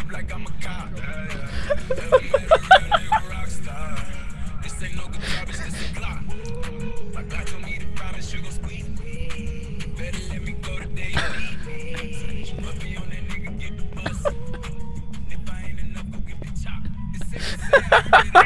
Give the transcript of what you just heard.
up like I'm a cop. Never met a real nigga rockstar. This ain't no guitar, bitch, this a Glock. My God told me to promise you gon' squeeze me. Better let me go the day you need me. Must be on that nigga, get the bus. If I ain't enough, go get the chop. This ain't the same.